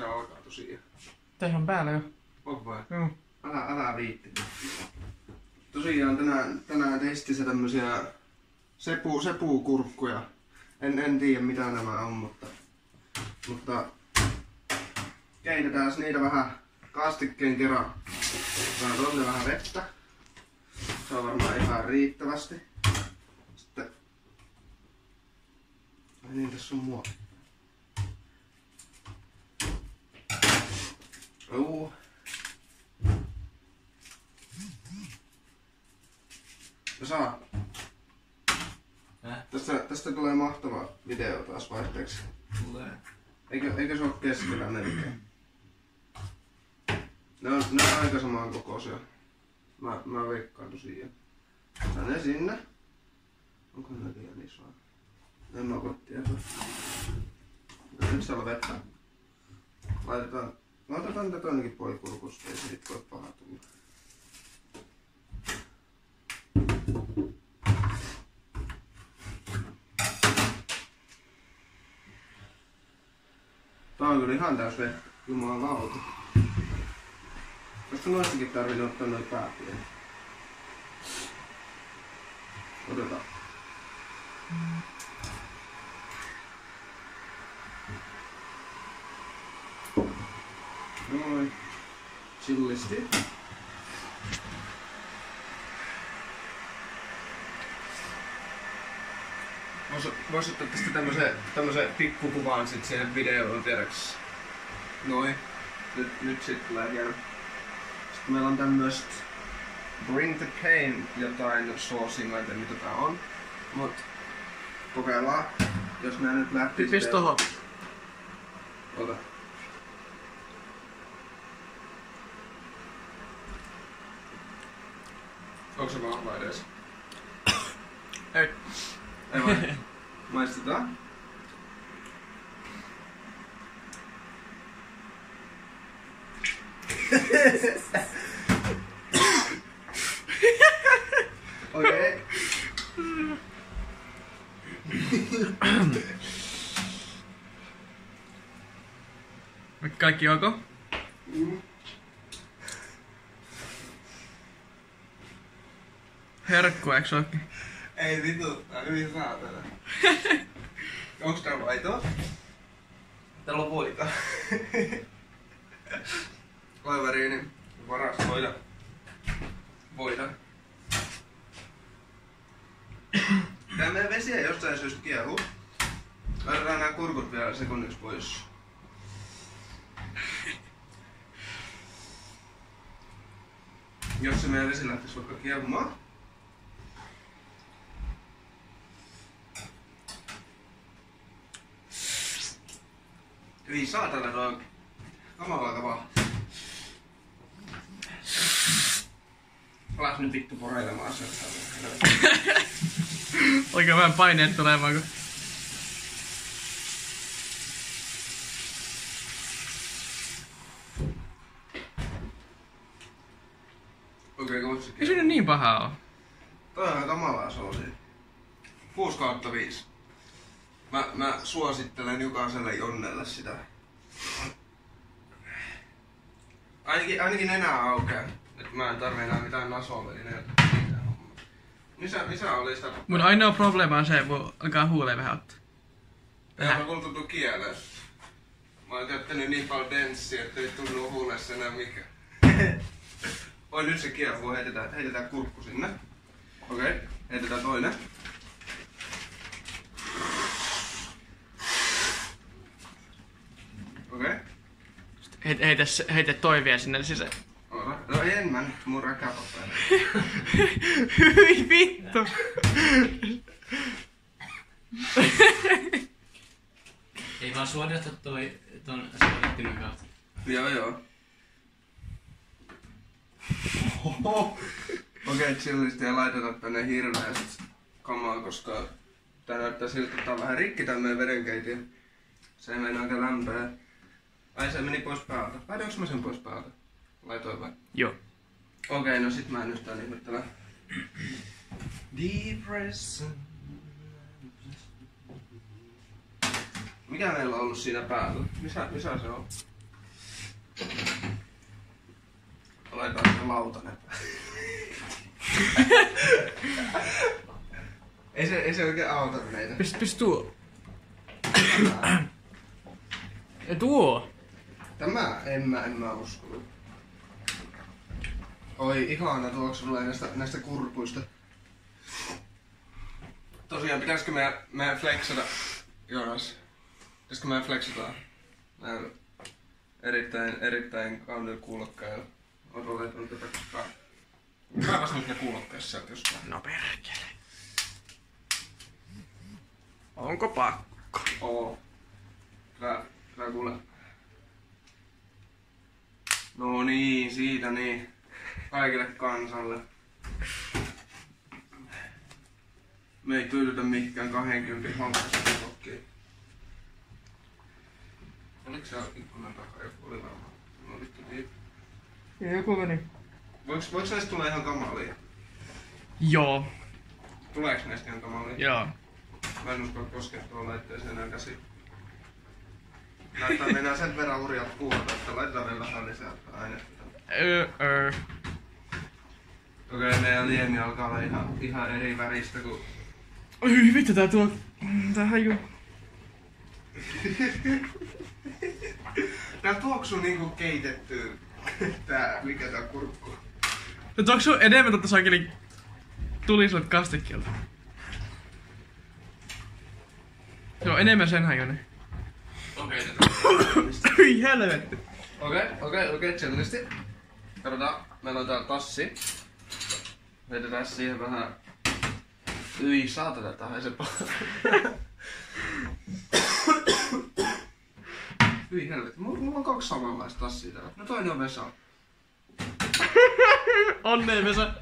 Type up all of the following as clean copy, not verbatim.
se alkaa tosiaan. Teihän päällä jo. On vai? Joo. Älä viitti. Tosiaan tänään testissä tämmösiä sepukurkkuja. En tiedä mitä nämä on, mutta keitetään niitä vähän kastikkeen kerran. Vähän tonne vähän vettä. Se on varmaan ihan riittävästi. Sitten... Ai niin, tässä on muovi. Ja saa. Tästä tulee mahtava video taas vaihteeksi. Tulee. Eikö se oo keskellä melkein? Ne on aika samaan kokoisia. Mä veikkaan tosiaan. Tänne sinne. Onko ne liian isoa? En mä voi tietoa. Nyt siellä on vettä. Laitetaan tätä ainakin poikurkusta, ei siitä voi paha tulla. Tää on kyllä ihan täys vettä. Jumalauta. Olisiko noistakin tarvinnut ottaa noin pääpieni? Otetaan. Noin. Chillisti. Vois ottaa tästä tämmösen pikkukuvan sit siihen videoon tiedäks. Noin. Nyt sit tulee hieno. Sitten meillä on tämmöst Bring the Pain jotain sourcing, en tiedä mitä tää on. Mut kokeillaan. Jos nää nyt lähtis... Pis tohon. Ota. Onko se vahva edes? Ei. Ei vai? Maistetaan. Okei. Kaikki ok? Herkku, eiks ookin? Ei vitu, tää on hyvin saatana. Onks tää maitoa? Täällä on voita. Koivariini varastoida voita. Tää meidän vesi ei jostain syystä kiehu. Laitetaan nää kurkut vielä sekunniksi pois. Jos se meidän vesi lähtis vaikka kiehumaan. Hyi saatana toi on kamalaa kavaa. Alas nyt vittu poreilemaan se. Oikein vähän paineet tulemaan kun... Okei, koutsi. Ei se nyt niin pahaa oo. Toi on ihan kamalaa soosia. 6/5. Mä suosittelen jokaiselle Jonnelle sitä. Ainakin nenää aukeaa. Et mä en tarvii enää mitään nasovälineitä. Missä oli sitä? Mun ainoa probleema on se, että mun alkaa huuleen vähän ottaa. Mä tuntuu kieleen. Mä oon käyttänyt niin paljon denssiä, ettei tunnu huulessa enää mikään. Oi, nyt se kiehuu. Heitetään kurkku sinne. Okei, heitetään toinen. Okei. Heitä toi vielä sinne sisään. Ota. No en mä nyt, mun räkäpappa. Hyi vittu! Ei vaan suodata ton suodattimen kautta. Joo. Okei, chillisti ja laitetaan tänne hirveästi kamaa, koska tää näyttää siltä, että tää on vähän rikki tää meidän vedenkeittiö. Se ei meinaa aika lämpöä. Ai se meni pois päältä. Laitoinko mä sen pois päältä? Laitoin vai? Joo. Okei, no sit mä en yhtään ihmettele. Depression. Mikä meillä on ollut siinä päällä? Missä se on? Laitetaan se lautanen. ei se oikein auta meitä. Pist tuo. Ja tuo. Tämä en mä usko. Oi ihana tuoksu tulee näistä kurkuista. Tosiaan pitäisikö meidän flexata, Jonas? Pitäisikö meidän flexata? Näin erittäin kauniilla kuulokkailla. Oot laittanut tätä kukaan. Kaipas nyt ne kuulokkeessa sieltä jostain. No perkele. Onko pakko? Oo. Kyllä kuule. No niin, siitä niin. Kaikille kansalle. Me ei tyydytä mihinkään 20 hankkeesta kokkiin. Oliko se ikkunan takaa joku? Oli varmaan. No vittu tiedä. Ja joku meni. Voiko näistä tulla ihan kamalia? Joo. Tuleeko näistä ihan kamalia? Joo. Mä en usko koskea tuohon laitteeseen enää käsi. Näyttää mennään sen verran hurjat kuulta, että laitetaan vielä vähän lisää ainetta. Okei, meidän liemi alkaa olla ihan eri väristä kuin... Oi vittu tää haju. Tää tuoksuu niinku keitetty. Mikä tää kurkku? No tuoksuu enemmän totta saakeli tulisuut kastikkeelta. Se on enemmän sen hajunen. Okei, Hyi helvetti. Okei, chillisti. Katsotaan, meillä on täällä tassi. Heitetään siihen vähän... Hyi saatana, tää haisee paljon. Hyi helvetti, mulla on 2 samanlaista tassia täällä. No toinen on Vesa. Onnea Vesa.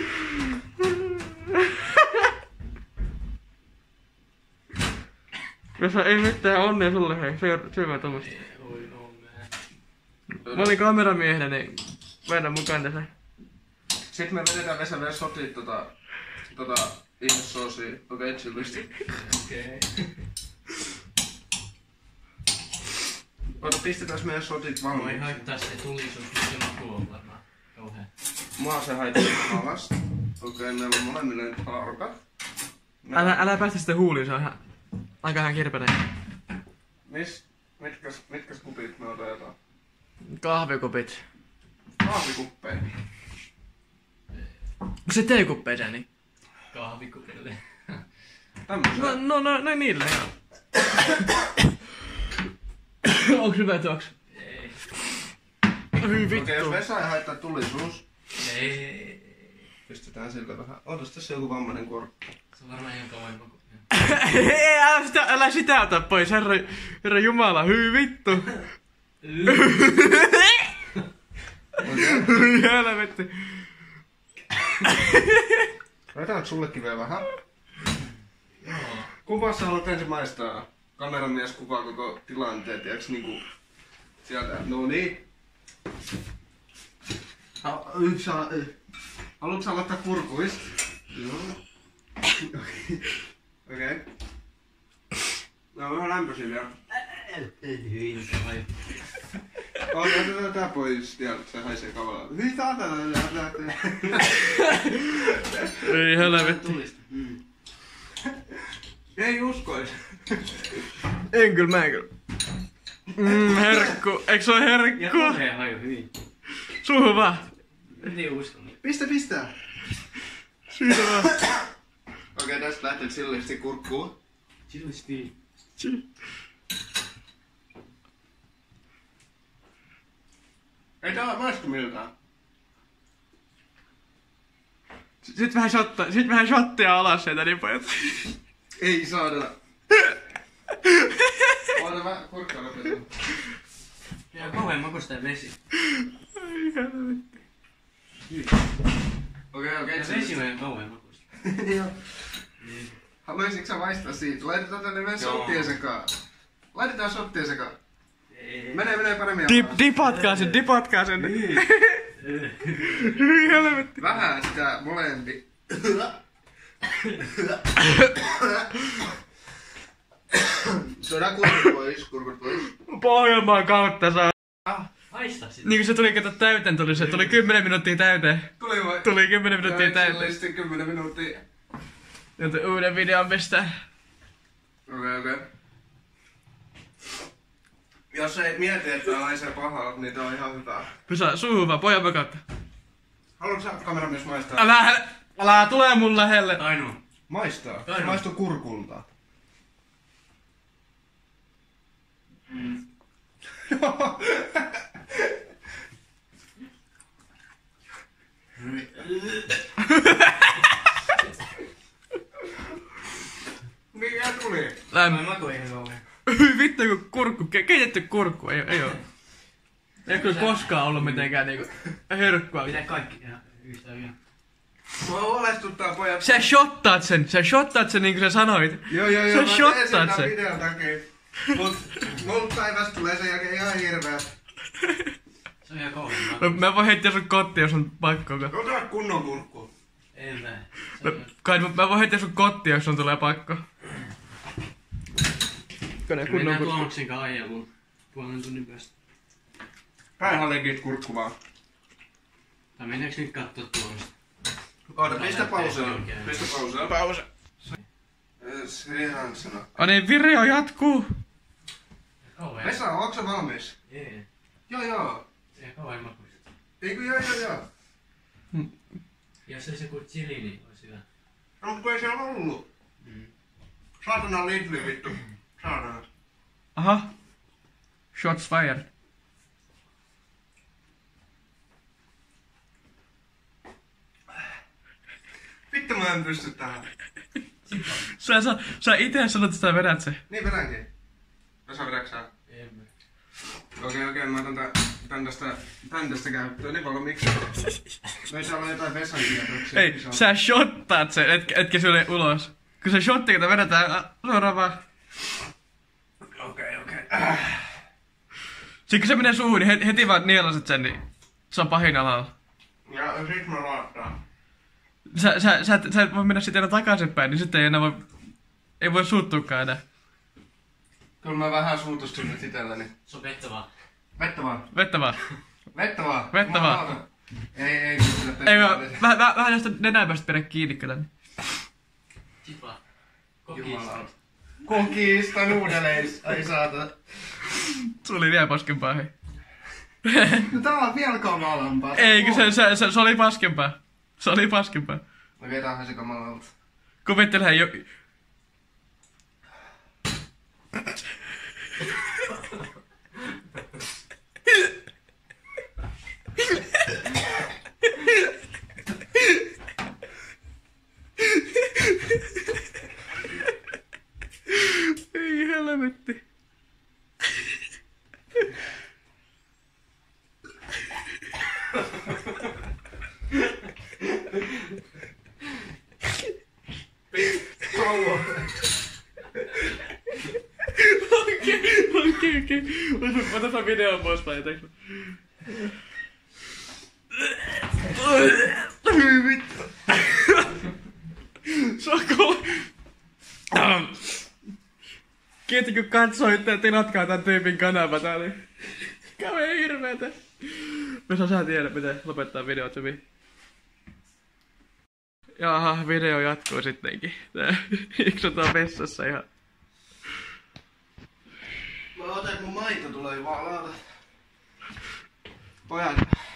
Vesa ei mitään onnea sulle hei, syömään tommoista. Oi onnea. Mä olin kameramiehenä, niin vedän mukaan tässä. Sitten me vedetään Vesa vielä sotit ihmissoosia. Okei, chillisti. Okei. Ota, pistetään meidän sotit Voi valmiiksi. haittaa se tulisuus, mutta se maku on varmaan kauhea. Mua se haittaa alas. Okei, meillä on molemmille nyt haarukat. Älä päästä sitä huuliin, se on ihan kirpeinen. Mitkäs kupit me otetaan? Kahvikupit. Kahvikuppeja. Onko se teekuppeja niin? Kahvikupille. Tämmöisiä. No niille. Onks hyvä tuoksu? Ei. Hyi vittu. Okei, jos Vesa ei haittaa tulisuus, Ei. pistetään sille vähän. Ootas tässä joku vammainen korkki. Se on varmaan ihan kauan maku. Ei, älä sitä ota pois, herra jumala, hyi vittu. Hyi helvetti. Laitetaanko sullekin vielä vähän? Joo. Kumpaa sä haluat ensin maistaa? Kameramies kuvaa koko tilanteen, tiiäks niinku... Sieltä, no niin. Haluatko sä aloittaa kurkuista? Joo. Okei. No vähän lämpöisiä vielä. Hyi, se vai. Otetaan tää pois, tiedät, se haisee kavalaa. Hyi saatana! Ei helvetti. Tulista. Ei uskois. En kyllä, mä en kyllä. Herkku, eikö se oo Ja herkku? kauhea haju, hyi. Suhu vaan. Niin uskon. Pistä! Siitä vaan. Okei, tästä lähtee chillisti kurkkuun. Chillisti. Ei tää maistu miltään. Sit vähän shottia alas sieltä niin pojat. Ei saada. Oota vähän kurkkaa nopeasti. Ja kauhean makusta ja vesi. Ai helvetti. Okei, Ja vesi chillisti. on ihan kauhean makusta. Joo. Haluaisitko sä maistaa siitä? Laitetaan tänne meidän Joo. sottien sekaan. Laitetaan sottien sekaan. Ei. Menee paremmin. Dipatkaa sen. Hyi helvetti. Vähän sitä molempi. Tuodaan kurkut pois. Pohjanmaan kautta saa. Haista sitä. Niin kun se tuli kato täyteen, tuli 10 minuuttia täyteen. Tuli vai? Tuli 10 minuuttia täyteen. Sitten 10 minuuttia. Joten uuden videon pistää. Okei. Jos ei mieti, että tää laisee pahalta, niin tää on ihan hyvää. Pysä suuhun vaan, pojan kautta. Haluatko sä kameramies maistaa? Älä tulee mun lähelle. Ainoa. Maistaa. Se Ainoa. maistuu kurkulta. Mikä tuli? Mä maku ei kauhean. Vittu kun kurkku, keitetty kurkku, ei oo. Ei kyllä koskaan ollut mitenkään niinku herkkua. Pitää kaikki tehdä yhtä yö. Mua huolestuttaa pojat. Sä shottaat sen niinku sä sanoit. Joo, Sä mä shottaat teen sen. videon takia. Mut mulla päivästä tulee sen jälkeen ihan hirveet. Se on ihan kauhean. Mä voin heittää sun kotiin, jos on pakko. Ota kunnon kurkku. En mä. Mä voin heittää sun kotiin, jos on tulee pakko. Mennään Tuomaksen kanssa ajaa mun puolen tunnin päästä. Päinhän legit kurkku vaan. Tai mennäänkö nyt kattoo Tuomasta? Oota, pistä pausella. Pistä pausella. Pause. Sehän sana. Niin, video jatkuu. Kauhean. Vesa, onko sä valmis? Ei. Joo. Ei kauhean makuista. Eikö joo. Jos olisi joku chili, niin olisi hyvä. No mut kun ei siellä ollut. Saatana Lidli vittu. Saatana. Aha. Shots fired. Vittu mä en pysty tähän. Sä ite sanot, että sä vedät se. Niin vedänkin. Vesa vedäks sä? En mä. Okei, mä otan tän tästä käyttöön. Niin paljon miksi? No ei saa olla jotain Vesan kierroksia. Ei, sä shottaat sen, etkä syölle ulos. Kun se shotti, kun vedetään suoraan vaan. Okei. Sitten kun se menee suuhun, niin heti vaan nielaset sen, niin se on pahin alalla. Ja sit mä laittaa. Sä et voi mennä sitten enää takaisinpäin, niin sitten ei voi suuttuukaan enää. Kyllä mä vähän suutustun nyt itselläni. Se on pettävää. Vettä vaan. Vettä vaan. Vettä vaan. Ei. Ei vähän näistä nenäpäistä pidä kiinni kyllä. Niin. Sit vaan. Jumalauta. Kokista nuudeleissa. Ai saatana. Se oli vielä paskempaa, hei. No tää on vielä kamalampaa. Eikö se oli paskempaa. Se oli paskempaa. Okei, tää on se kamalalta. Kuvittele jo... Ei helvetti. Okei. Otetaan videon pois päin, eikö? Vittu. Soko. Kiitos kun katsoitte ja tilatkaa tän tyypin kanava. Tää oli kauhean hirveetä. Vesa, sä tiedät miten lopettaa videot hyvin. Jaha, video jatkuu sittenkin. Iksutaan vessassa ihan. Mä otan kun maito tulee jumalauta. Pojat.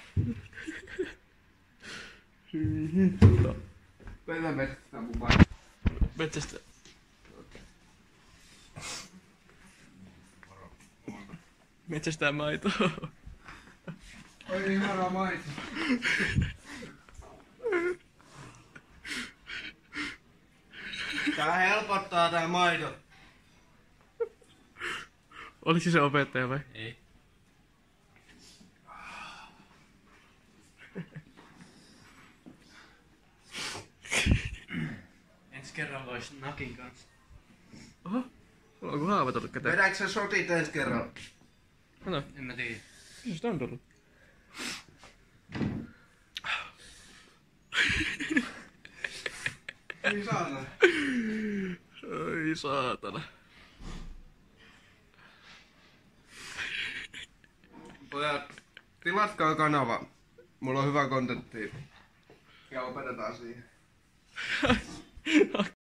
Mennään metsästään mun maito. Metsästä. Metsästää maitoa. Oi ihana maito. Tää helpottaa tää maito. Oliko se opettaja vai? Ei. Ensi kerran vois nakin kanssa. Oho. Onko haava tullut käteen? Vedääkö sä sotit ensi kerralla? Kato. En mä tiedä. Missä sitä on tullut? Ei saatana. Ai saatana. Pojat, Tilatkaa kanava. Mulla on hyvä kontentti. Ja opetetaan siihen.